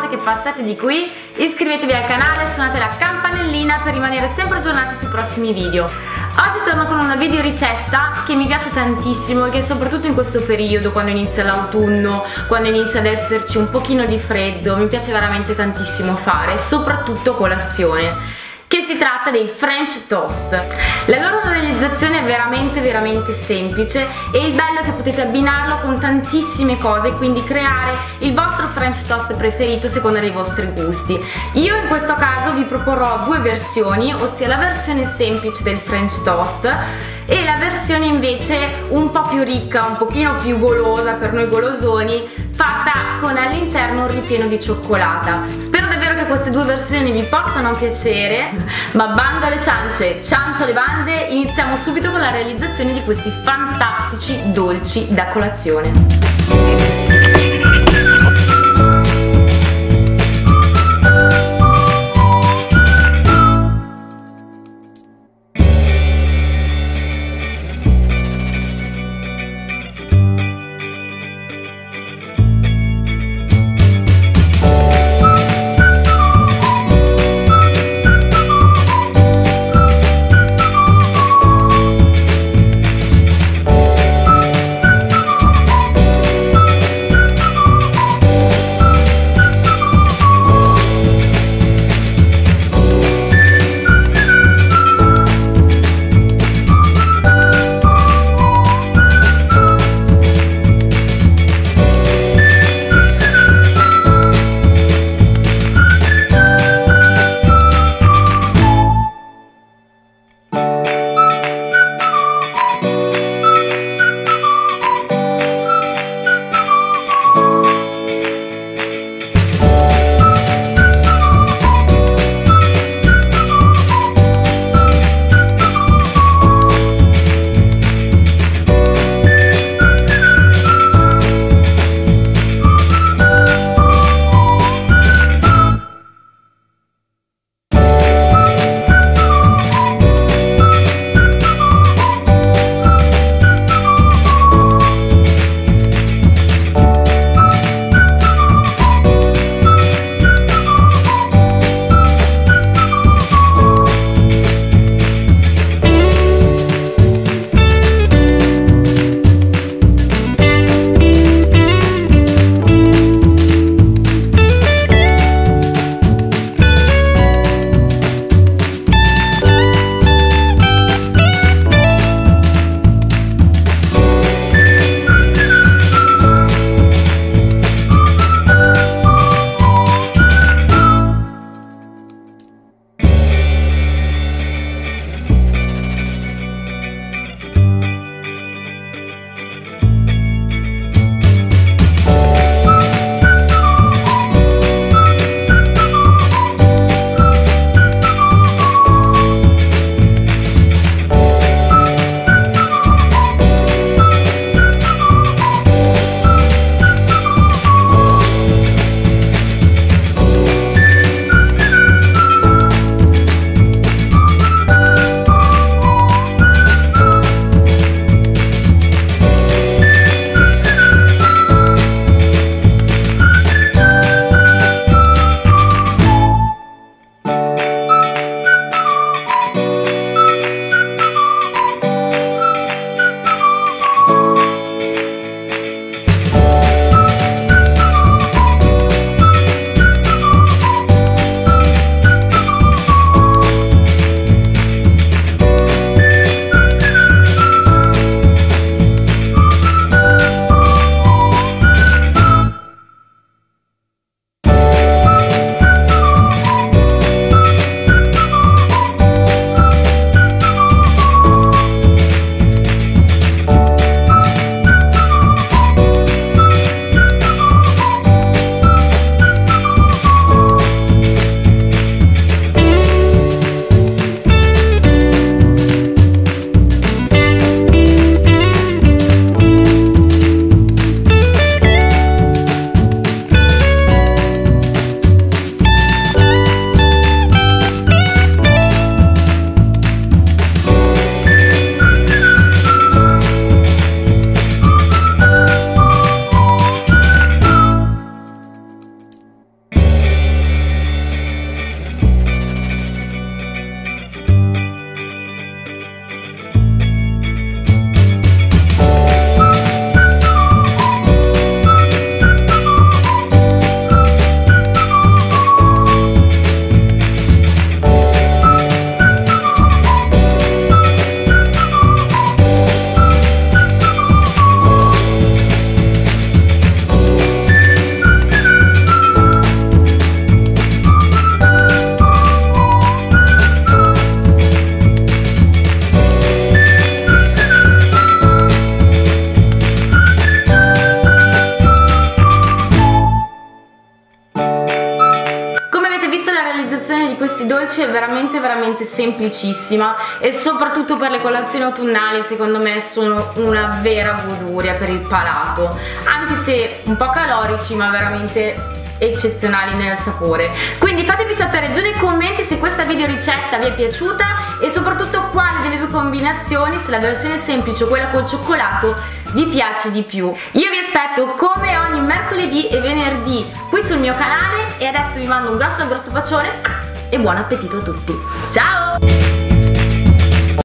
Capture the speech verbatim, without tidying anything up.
che passate di qui, iscrivetevi al canale e suonate la campanellina per rimanere sempre aggiornati sui prossimi video. Oggi torno con una video ricetta che mi piace tantissimo e che soprattutto in questo periodo, quando inizia l'autunno, quando inizia ad esserci un pochino di freddo, mi piace veramente tantissimo fare, soprattutto colazione. Che si tratta dei French toast. La loro realizzazione è veramente veramente semplice e il bello è che potete abbinarlo con tantissime cose, quindi creare il vostro French toast preferito a seconda dei vostri gusti. Io in questo caso vi proporrò due versioni, ossia la versione semplice del French toast e la versione invece un po' più ricca, un pochino più golosa per noi golosoni, fatta con all'interno un ripieno di cioccolata. Spero davvero che queste due versioni vi possano piacere, ma bando alle ciance, ciancio alle bande, iniziamo subito con la realizzazione di questi fantastici dolci da colazione. veloce, veramente veramente semplicissima, e soprattutto per le colazioni autunnali secondo me sono una vera goduria per il palato, anche se un po' calorici ma veramente eccezionali nel sapore. Quindi fatemi sapere giù nei commenti se questa video ricetta vi è piaciuta e soprattutto quale delle due combinazioni, se la versione semplice o quella col cioccolato, vi piace di più. Io vi aspetto come ogni mercoledì e venerdì qui sul mio canale, e adesso vi mando un grosso grosso bacione e buon appetito a tutti. Ciao!